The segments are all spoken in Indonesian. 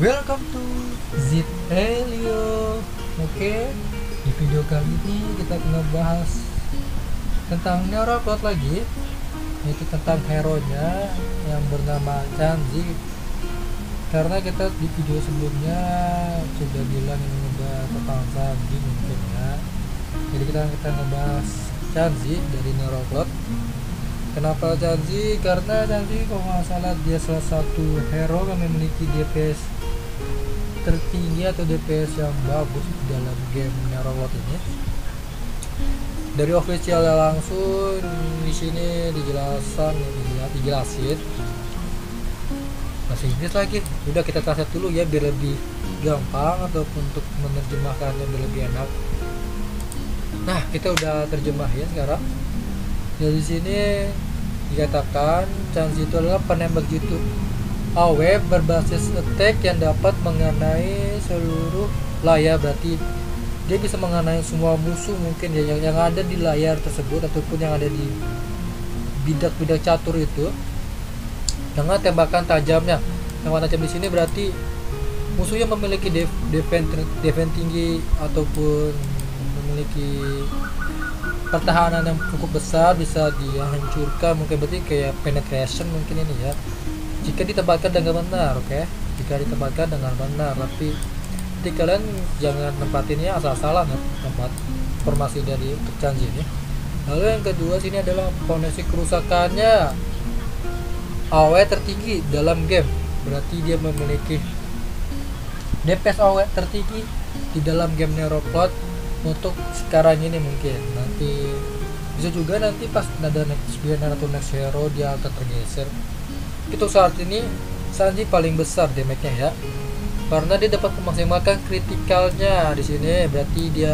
Welcome to Zip Helio. Oke, di video kali ini kita akan ngebahas tentang Neurocloud lagi, yaitu tentang hero-nya yang bernama Chanji. Karena kita di video sebelumnya sudah bilang ini ngebahas tentang Chanji mungkin ya. Jadi kita ngebahas Chanji dari Neurocloud. Kenapa Chanji? Karena Chanji kalau nggak salah dia salah satu hero yang memiliki DPS tertinggi atau DPS yang bagus dalam game Neurocloud ini. Dari officialnya langsung di sini dijelasin bahasa Inggris lagi. Udah kita translate dulu ya biar lebih gampang ataupun untuk menerjemahkannya biar lebih enak. Nah, kita udah terjemah ya sekarang. Dari sini dikatakan Chanji itu adalah penembak jitu AW berbasis attack yang dapat mengenai seluruh layar, berarti dia bisa mengenai semua musuh mungkin ya yang ada di layar tersebut ataupun yang ada di bidak-bidak catur itu dengan tembakan tajamnya. Tembakan tajam di sini berarti musuhnya memiliki defense tinggi ataupun memiliki pertahanan yang cukup besar, bisa dihancurkan mungkin, berarti kayak penetration mungkin ini ya jika ditempatkan dengan benar. Oke, jika ditempatkan dengan benar, tapi jadi kalian jangan tempatinnya asal-asalan ya, tempat formasi dari Chanji ini. Lalu yang kedua sini adalah potensi kerusakannya AW tertinggi dalam game, berarti dia memiliki DPS AW tertinggi di dalam game Neurocloud untuk sekarang ini. Mungkin nanti bisa juga nanti pas ada next banner atau next hero dia akan tergeser. Itu saat ini Chanji paling besar damage-nya ya, karena dia dapat memaksimalkan kritikalnya di sini, berarti dia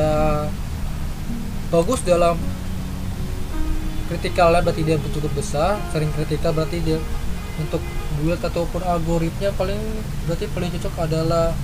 bagus dalam kritikalnya, berarti dia cukup besar, sering kritikal, berarti dia untuk build ataupun algoritmnya berarti paling cocok adalah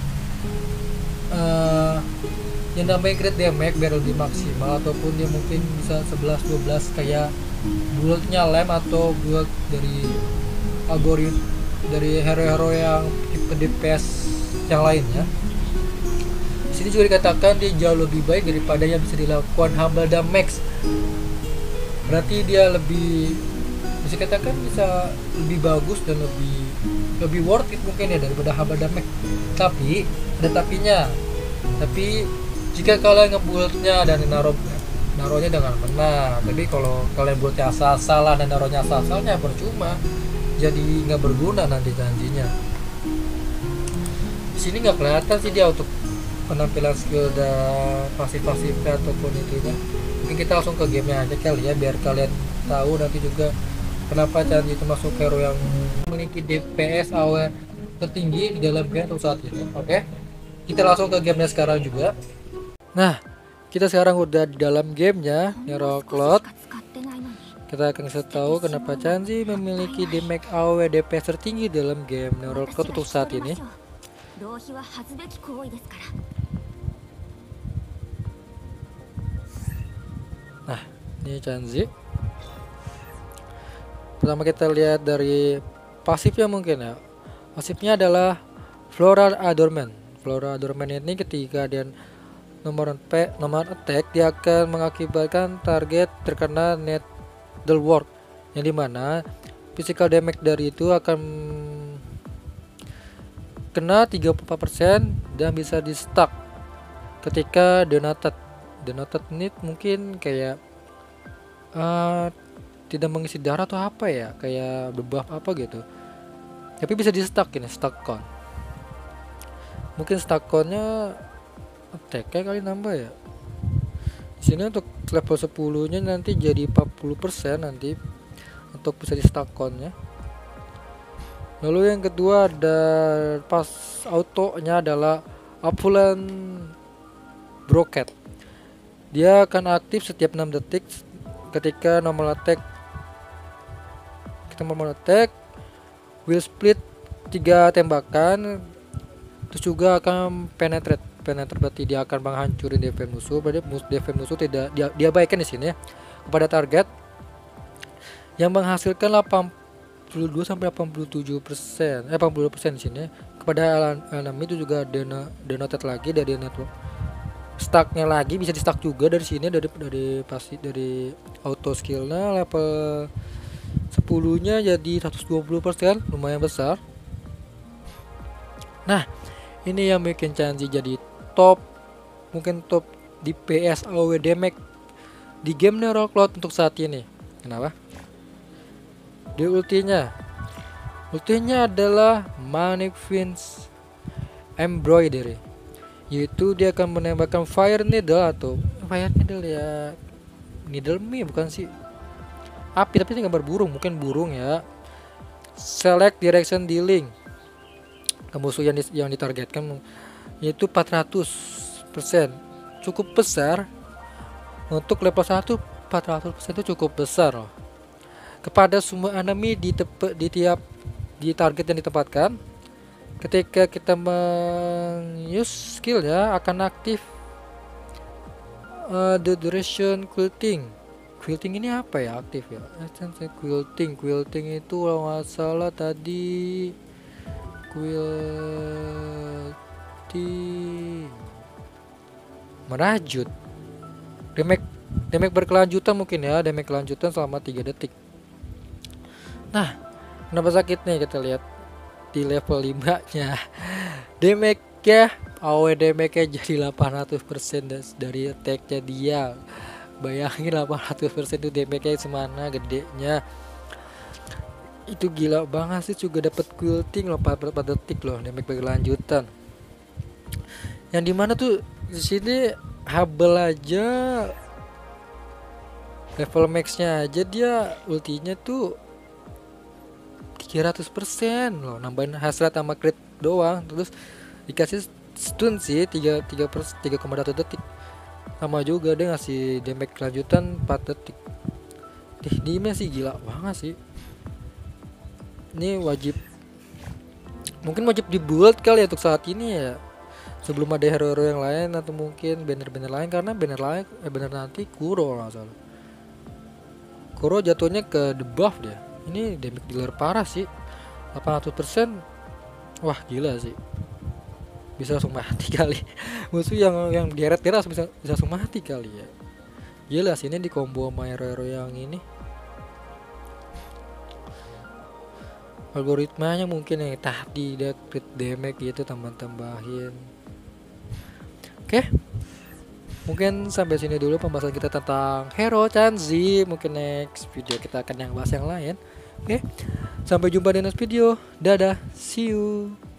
yang namanya crit damage biar lebih maksimal, ataupun dia mungkin bisa 11-12 kayak build-nya lem atau build dari algoritma dari hero-hero yang tipe DPS yang lainnya. Di sini juga dikatakan dia jauh lebih baik daripada yang bisa dilakukan Humble Damage, berarti dia bisa katakan bisa lebih bagus dan lebih worth it mungkin ya daripada Humble Damage. Tapi ada tapinya. Tapi jika kalian ngebuildnya dan naruhnya dengan benar, tapi kalau kalian buildnya asal-asalan dan naruhnya asal-asalnya percuma, jadi nggak berguna nanti janjinya. Di sini nggak kelihatan sih dia untuk penampilan skill dan pasif-pasifnya ataupun itunya. Mungkin kita langsung ke gamenya aja kali ya biar kalian tahu nanti juga kenapa Chanji itu masuk hero yang memiliki DPS AW tertinggi di dalam game untuk saat ini. Oke, kita langsung ke gamenya sekarang juga. Nah, kita sekarang udah di dalam gamenya Neurocloud. Kita akan kasih tahu kenapa Chanji memiliki damage AW DPS tertinggi dalam game Neurocloud untuk saat ini. Nah, ini Chanji. Pertama kita lihat dari pasifnya mungkin ya. Pasifnya adalah Floral Adornment. Floral Adornment ini ketika dia nomor attack, dia akan mengakibatkan target terkena Needle Ward, yang dimana physical damage dari itu akan kena 34% dan bisa di stuck ketika donated ini mungkin kayak tidak mengisi darah atau apa ya, kayak debuff apa gitu, tapi bisa di stuck ini, stuck count. Mungkin stuck countnya attack kali nambah ya. Di sini untuk level 10 nya nanti jadi 40% nanti untuk bisa di stack count-nya. Lalu yang kedua ada pas auto nya adalah Opulent Broket. Dia akan aktif setiap 6 detik ketika normal attack will split 3 tembakan, terus juga akan penetrate, berarti dia akan menghancurin defense musuh. Berarti defense musuh tidak diabaikan di sini ya, kepada target yang menghasilkan 82 sampai 87%, 80% di sini kepada enemy itu juga denoted lagi dari network stacknya lagi, bisa di stack juga dari sini, dari auto skillnya level 10 nya jadi 120%, lumayan besar. Nah ini yang bikin Chanzi jadi top, mungkin top di PS AoE damage di game Neurocloud untuk saat ini. Kenapa? Di ultinya adalah Manic Fiends Embroidery, yaitu dia akan menembakkan Fire Needle atau Fire Needle ya, Needle me bukan sih api, tapi ini gambar burung, mungkin burung ya. Select direction dealing ke musuh yang ditargetkan, yaitu 400%, cukup besar untuk level 1. 400% itu cukup besar loh. Kepada semua enemy di target yang ditempatkan. Ketika kita use skill ya, akan aktif the duration quilting. Quilting ini apa ya, aktif ya? Quilting itu kalau nggak salah tadi quilting merajut, damage berkelanjutan mungkin ya, damage kelanjutan selama 3 detik. Nah, kenapa sakit nih, kita lihat di level 5 nya damage ya, AoE damage nya jadi 800% dari attack nya dia. Bayangin 800% itu damage nya semana gedenya, itu gila banget sih. Juga dapat quilting loh 4 detik loh, damage berkelanjutan. Yang dimana tuh di sini Hubble aja level max nya aja dia ultinya tuh 300% loh, nambahin hasrat sama crit doang, terus dikasih stun sih 3,1 detik, sama juga dia ngasih damage kelanjutan 4 detik. Ini sih gila banget sih. Ini mungkin wajib di build kali ya untuk saat ini ya, sebelum ada hero-hero yang lain atau mungkin banner-banner lain, karena banner nanti Kuro nggak salah. Kuro jatuhnya ke debuff dia. Ini damage dealer parah sih, 800%. Wah gila sih, bisa langsung mati kali. Musuh yang geret-geret bisa langsung mati kali ya. Gila sih ini di combo sama hero-hero yang ini. Algoritmanya mungkin yang tadi dia crit damage gitu, tambahin. Oke. Mungkin sampai sini dulu pembahasan kita tentang hero Chanzi. Mungkin next video kita akan bahas yang lain. Oke. Sampai jumpa di next video. Dadah. See you.